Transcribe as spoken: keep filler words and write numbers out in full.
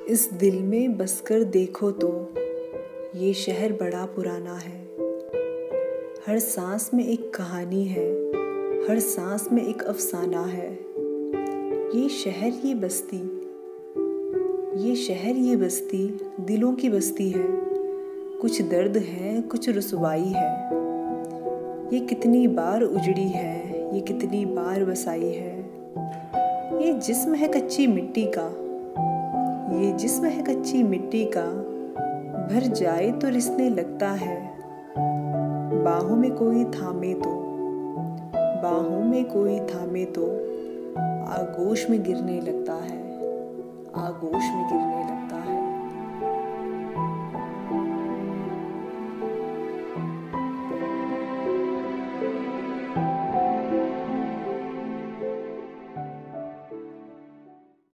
इस दिल में बसकर देखो तो ये शहर बड़ा पुराना है। हर सांस में एक कहानी है, हर सांस में एक अफसाना है। ये शहर ये बस्ती, ये शहर ये बस्ती दिलों की बस्ती है। कुछ दर्द है, कुछ रुसवाई है। ये कितनी बार उजड़ी है, ये कितनी बार बसाई है। ये जिस्म है कच्ची मिट्टी का, ये जिस्म है कच्ची मिट्टी का। भर जाए तो रिसने लगता है, बाहों में कोई थामे तो, बाहों में कोई थामे तो आगोश में गिरने लगता है, आगोश में गिरने लगता है।